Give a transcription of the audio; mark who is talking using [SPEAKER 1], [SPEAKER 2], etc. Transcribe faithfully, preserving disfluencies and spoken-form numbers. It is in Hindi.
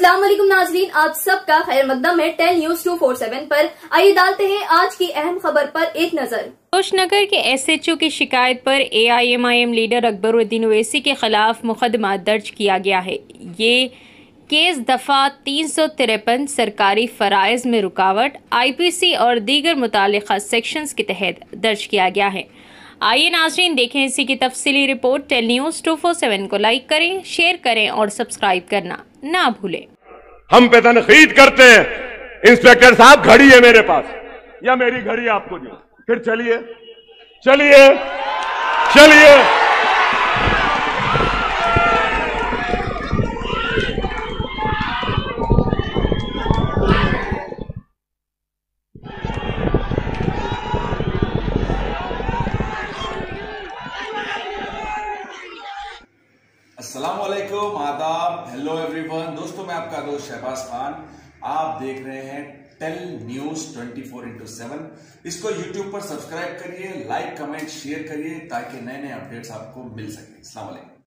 [SPEAKER 1] अस्सलाम वालेकुम नाजरीन, आप सबका खैर मकदम है ten news two four seven पर। आइए डालते हैं आज की अहम खबर पर एक नजर।
[SPEAKER 2] जोशनगर के एस एच ओ की शिकायत पर A I M I M leader Akbaruddin Owaisi के खिलाफ मुकदमा दर्ज किया गया है। ये केस दफा तीन सौ तिरपन सरकारी फराइज में रुकावट आई पी सी और दीगर मुतालिका सेक्शंस के तहत दर्ज किया गया है। आइए नाज़रीन देखें इसी की तफसीली report. Ten news two four seven को लाइक करें, शेयर करें और सब्सक्राइब करना ना भूलें।
[SPEAKER 3] हम पे तनकीद करते हैं, इंस्पेक्टर साहब घड़ी है मेरे पास या मेरी घड़ी आपको दी, फिर चलिए चलिए चलिए
[SPEAKER 4] अस्सलाम वालेकुम, आदाब, हेलो एवरीवन। दोस्तों मैं आपका दोस्त शहबाज खान, आप देख रहे हैं ten news twenty four into seven. इसको यूट्यूब पर सब्सक्राइब करिए, लाइक कमेंट शेयर करिए ताकि नए नए अपडेट्स आपको मिल सके। अस्सलाम वालेकुम।